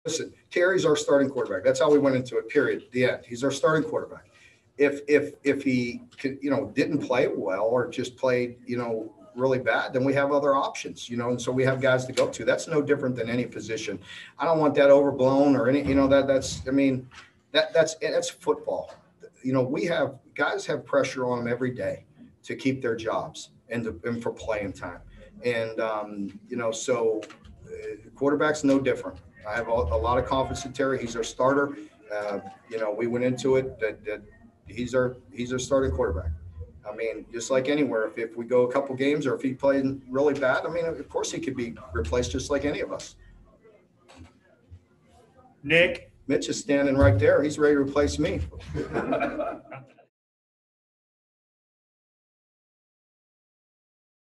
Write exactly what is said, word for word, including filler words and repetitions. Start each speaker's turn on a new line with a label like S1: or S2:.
S1: listen, Terry's our starting quarterback. That's how we went into it, period, the end. He's our starting quarterback. If if if he could, you know, didn't play well or just played, you know, really bad, then we have other options, you know, and so we have guys to go to. That's no different than any position. I don't want that overblown or any, you know, that that's, I mean, that that's that's football. You know, we have guys have pressure on them every day to keep their jobs and, to, and for playing time. And, um, you know, so uh, quarterback's no different. I have a, a lot of confidence in Terry. He's our starter. Uh, you know, we went into it that, that he's our he's our starting quarterback. I mean, just like anywhere, if, if we go a couple games or if he played really bad, I mean, of course he could be replaced just like any of us.
S2: Nick?
S1: Mitch is standing right there. He's ready to replace me.